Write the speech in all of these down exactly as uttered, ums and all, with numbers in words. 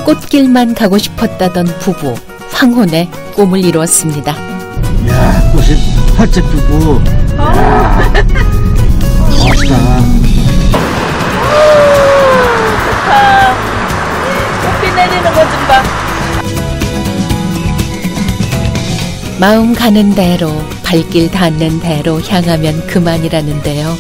꽃길만 가고 싶었다던 부부 황혼의 꿈을 이루었습니다. 야, 꽃이 활짝 피고. 멋있다. 좋다. 꽃비 내리는 거 좀 봐. 마음 가는 대로 발길 닿는 대로 향하면 그만이라는데요.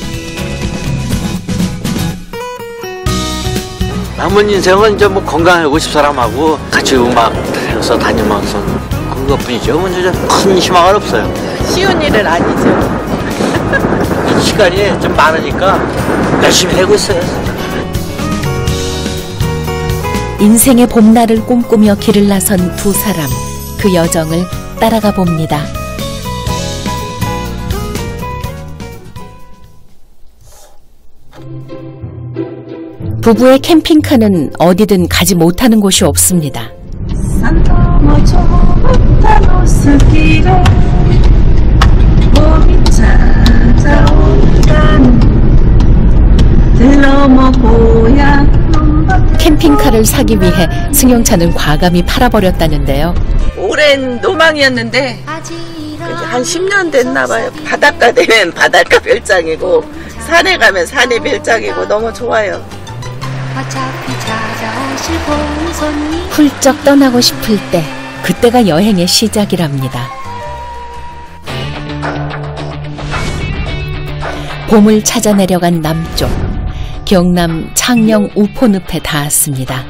남은 인생은 이제 뭐 건강하고 싶은 사람하고 같이 음악 들으면서 다니면서 그것뿐이죠. 먼저 큰 희망은 없어요. 쉬운 일은 아니죠. 시간이 좀 많으니까 열심히 하고 있어요. 인생의 봄날을 꿈꾸며 길을 나선 두 사람, 그 여정을 따라가 봅니다. 부부의 캠핑카는 어디든 가지 못하는 곳이 없습니다. 산 넘어 좁은 노스길에 봄이 찾아온다는 들어머 고향. 캠핑카를 사기 위해 승용차는 과감히 팔아버렸다는데요. 오랜 노망이었는데 한 십 년 됐나 봐요. 바닷가 되면 바닷가 별장이고 산에 가면 산에 별장이고 너무 좋아요. 훌쩍 떠나고 싶을 때 그때가 여행의 시작이랍니다. 봄을 찾아 내려간 남쪽 경남 창녕 우포늪에 닿았습니다.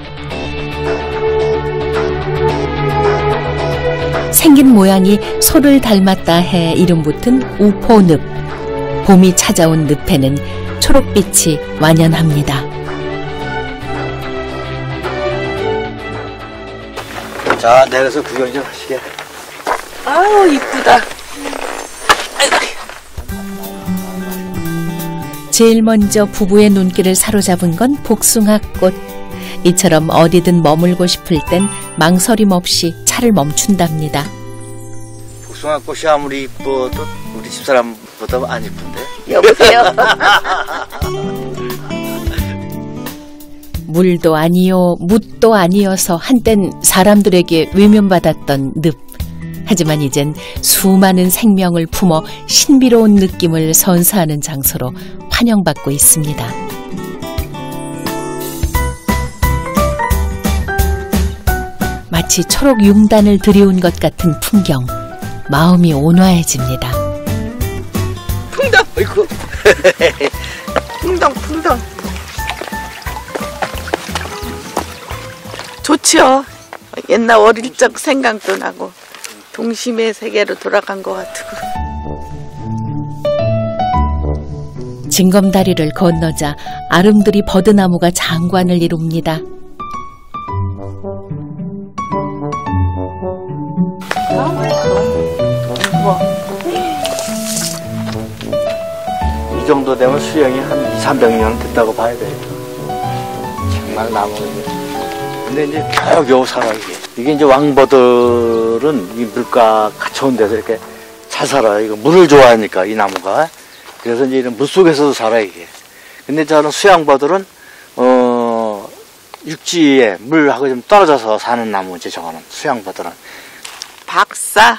생긴 모양이 소를 닮았다 해 이름 붙은 우포늪. 봄이 찾아온 늪에는 초록빛이 완연합니다. 자, 내려서 구경 좀 하시게. 아우 이쁘다. 제일 먼저 부부의 눈길을 사로잡은 건 복숭아꽃. 이처럼 어디든 머물고 싶을 땐 망설임 없이 차를 멈춘답니다. 복숭아꽃이 아무리 이뻐도 우리 집사람보다 안 이쁜데? 여보세요. 물도 아니요, 묻도 아니어서 한땐 사람들에게 외면받았던 늪. 하지만 이젠 수많은 생명을 품어 신비로운 느낌을 선사하는 장소로 환영받고 있습니다. 마치 초록 융단을 들이운 것 같은 풍경, 마음이 온화해집니다. 풍덩! 어이구. 풍덩 풍덩. 좋지요. 옛날 어릴 적 생각도 나고 동심의 세계로 돌아간 것 같고. 징검다리를 건너자 아름드리 버드나무가 장관을 이룹니다. 이 정도 되면 수령이 한 이삼백 년 됐다고 봐야 돼요. 정말 나무가. 근데 이제 겨우겨우 살아, 이게. 이게 이제 왕버들은 이 물가 좋은 데서 이렇게 잘 살아요. 이거 물을 좋아하니까, 이 나무가. 그래서 이제 이런 물 속에서도 살아, 이게. 근데 저는 수양버들은, 어, 육지에 물하고 좀 떨어져서 사는 나무지, 저거는. 수양버들은. 박사.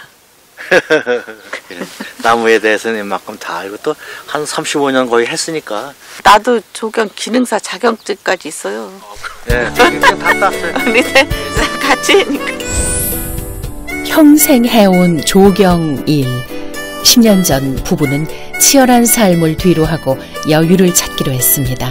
나무에 대해서는 이만큼 다 알고 또 한 삼십오 년 거의 했으니까. 나도 조경 기능사 자격증까지 있어요. 네, 그냥 다 땄어요. 근데 같이 하니까. 평생 해온 조경일. 십 년 전 부부는 치열한 삶을 뒤로하고 여유를 찾기로 했습니다.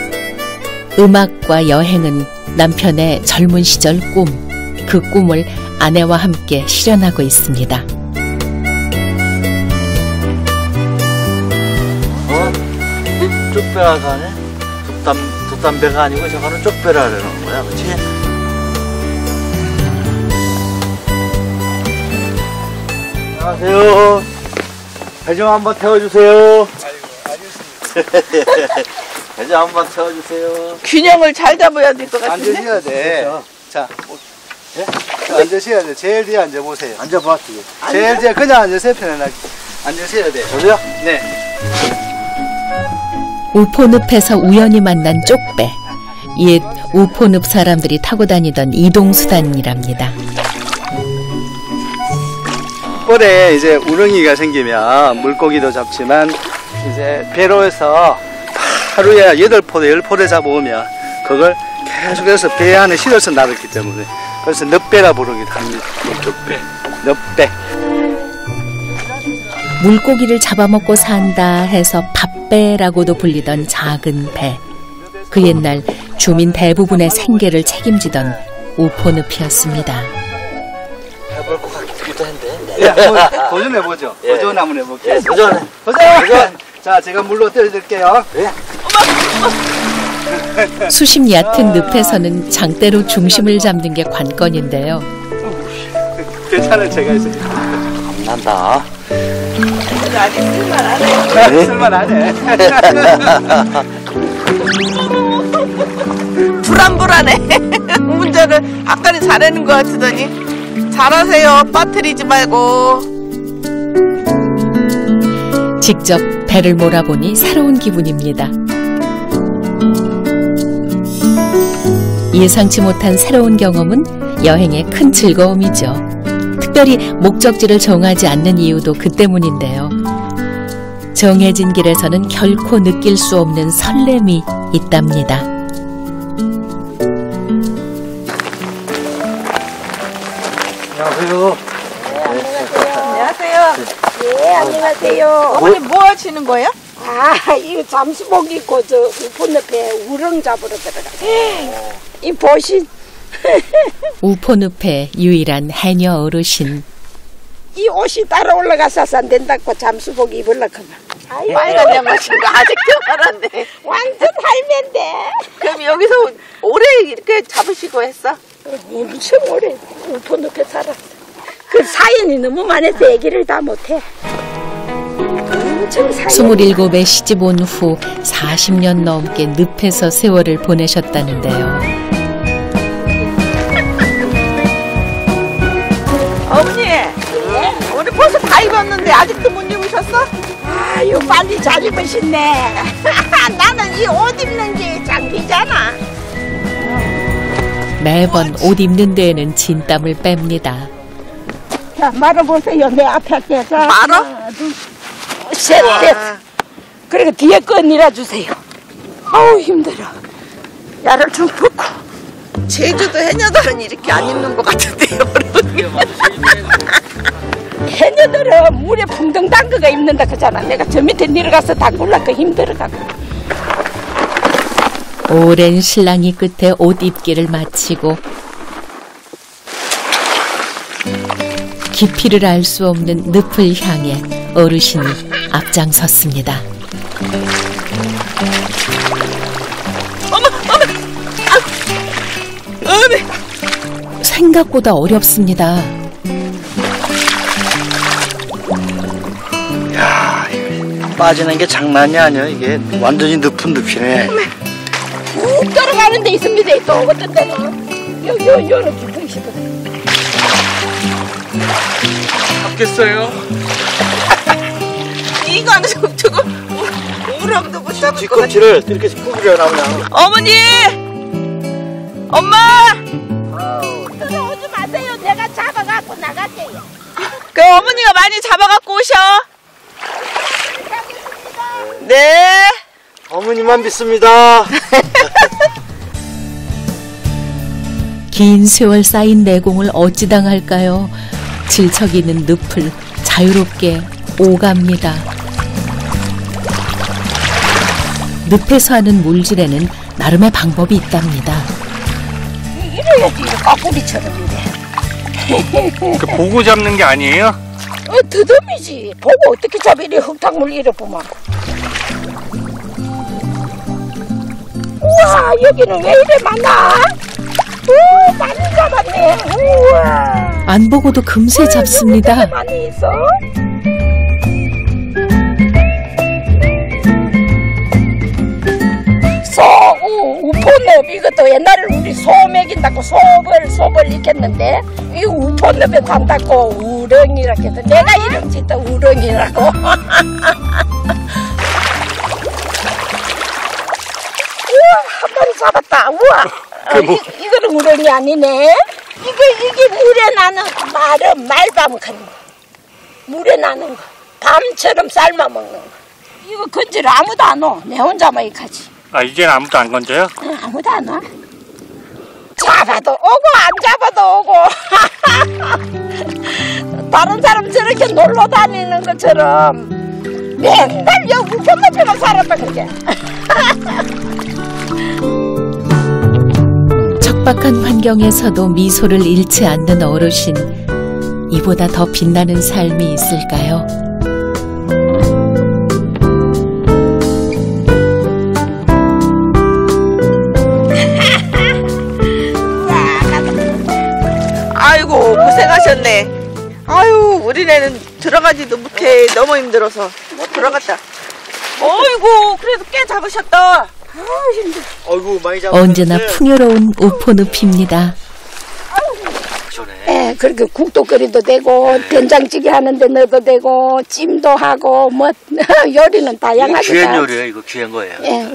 음악과 여행은 남편의 젊은 시절 꿈. 그 꿈을 아내와 함께 실현하고 있습니다. 쪽배라 가네? 돛담, 돛담배가 아니고 저거는 쪽배라라는 거야, 그치? 안녕하세요. 배 좀 한번 태워주세요. 아이고, 알겠습니다. 배 좀 한번 태워주세요. 균형을 잘 잡아야 될 것 같은데? 앉으셔야 돼. 그렇죠. 자, 예? 앉으셔야 돼. 제일 뒤에 앉아보세요. 앉아봐, 뒤에. 제일 뒤에 그냥 앉으세요, 편안하게. 앉으셔야 돼. 저도요? 네. 우포늪에서 우연히 만난 쪽배. 옛 우포늪 사람들이 타고 다니던 이동수단이랍니다. 뻘에 이제 우렁이가 생기면 물고기도 잡지만 이제 배로에서 하루에 여덟 포대, 열 포대 잡아오면 그걸 계속해서 배 안에 실어서 놔뒀기 때문에 그래서 늪배라 부르기도 합니다. 늪배. 늪배. 물고기를 잡아먹고 산다 해서 밥배라고도 불리던 작은 배. 그 옛날 주민 대부분의 생계를 책임지던 우포늪이었습니다. 해볼 것 같기도 한데. 예, 한번 도전해보죠. 예. 도전 한번 해볼게요. 예, 도전해. 도전! 도전! 자, 제가 물로 떨어질게요. 예. 수심 얕은 늪에서는 장대로 중심을 잡는 게 관건인데요. 괜찮아요, 제가 있습니다. 겁난다. 아직 쓸만하네. 쓸만하네. 불안불안해. 운전을 아까는 잘하는 것 같으더니. 잘하세요. 빠뜨리지 말고. 직접 배를 몰아보니 새로운 기분입니다. 예상치 못한 새로운 경험은 여행의 큰 즐거움이죠. 특별히 목적지를 정하지 않는 이유도 그 때문인데요. 정해진 길에서는 결코 느낄 수 없는 설렘이 있답니다. 안녕하세요. 안녕하세요. 네, 안녕하세요. 어머니 뭐 하시는 거예요? 아, 이거 잠수복 입고 저 우포늪에 우렁 잡으러 들어가. 이 보신 우포늪의 유일한 해녀 어르신. 이 옷이 따라 올라가서 안 된다고 잠수복 입으려고 하면. 아이, 빨간 양말 신고 아직도 말았네. 완전 할매인데. 그럼 여기서 오래 이렇게 잡으시고 했어? 엄청 오래 우포늪에 살았어. 그 사연이 너무 많아서 얘기를 다 못해. 엄청 사연. 스물일곱에 시집 온 후 사십 년 넘게 늪에서 세월을 보내셨다는데요. 어머니, 오늘 벌써 다 입었는데 아직도 못 입으셨어? 아유, 빨리 잘 입으셨네. 나는 이 옷 입는 게 장비잖아. 매번 옷 입는 데에는 진땀을 뺍니다. 자, 말아보세요. 내 앞에 할게. 자, 말아? 하나, 둘, 셋, 넷. 그리고 뒤에 거 밀어주세요. 아우, 힘들어. 야를 좀 벗고. 제주도 해녀들은 이렇게 안 입는 것 같은데요, 해녀들은 물에 풍덩 담그가 입는다 그잖아. 내가 저 밑에 내려가서 담글라고 힘들어가고. 오랜 실랑이 끝에 옷 입기를 마치고 깊이를 알 수 없는 늪을 향해 어르신이 앞장섰습니다. 어머, 어머, 아, 어머. 생각보다 어렵습니다. 야, 이거 빠지는 게 장난이 아니야. 이게 완전히 늪은 늪이네. 쭉 들어가는 데 있습니다. 또 어떤 데는. 요, 요, 요는 깊은 시도. 잡겠어요? 이거는 좀 저거 우- 우렁도 못 잡을 것 같아. 뒤꿈치를 이렇게 구부려라 그냥. 어머니, 엄마. 들어오지 마세요. 내가 잡아갖고 나갈게요. 그 어머니가 많이 잡아갖고 오셔. 네. 어머니만 믿습니다. 긴 세월 쌓인 내공을 어찌 당할까요? 질척 있는 늪을 자유롭게 오갑니다. 늪에서 하는 물질에는 나름의 방법이 있답니다. 이래야지. 까꾸리처럼 이래. 그 보고 잡는 게 아니에요? 어, 드덤이지. 보고 어떻게 잡아. 이래 흙탕물 이래 보면. 우와, 여기는 왜 이래 많아? 오, 많이 잡았네. 우와. 안 보고도 금세 잡습니다. 왜 많이 있어? 소, 우, 우포늪 이것도 옛날에 우리 소 먹인다고 소벌 소벌 익혔는데 이 우포늪에 산다고 우렁이라고 해서 내가 이름 짓다 우렁이라고. 우와, 한 우렁이 잡았다. 우와. 어, 뭐- 이, 이거는 우렁이 아니네. 이게 이게 물에 나는 말은 말밤 같은 거. 물에 나는 거. 밤처럼 삶아 먹는 거. 이거 건지를 아무도 안 와. 내 혼자만 이까지. 아, 이제는 아무도 안 건져요? 응, 아무도 안 와. 잡아도 오고 안 잡아도 오고. 다른 사람 저렇게 놀러 다니는 것처럼 맨날 여기 우편옆에만 살았다 그게. 척박한 환경에서도 미소를 잃지 않는 어르신. 이보다 더 빛나는 삶이 있을까요? 아이고 고생하셨네. 아유 우리네는 들어가지도 못해. 너무 힘들어서 못 들어갔다. 어이구 그래도 꽤 잡으셨다. 어이구 많이 잡았는데. 언제나 풍요로운 우포늪입니다. 예, 그렇게 국도 끓여도 되고 된장찌개 하는데 넣어도 되고 찜도 하고 뭐 요리는 다양하게 귀한 다. 요리예요. 이거 귀한 거예요. 예.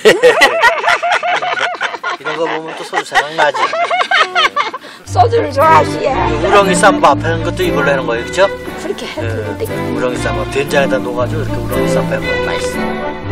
이런 거 보면 또 소주 생각나지. 소주를 좋아하시야. 우렁이 쌈밥 하는 것도 이걸로 하는 거예요, 그렇죠? 그렇게 해도 되고. 우렁이 쌈밥 된장에다 녹아가지고 이렇게 우렁이 쌈밥 해먹으면 맛있어.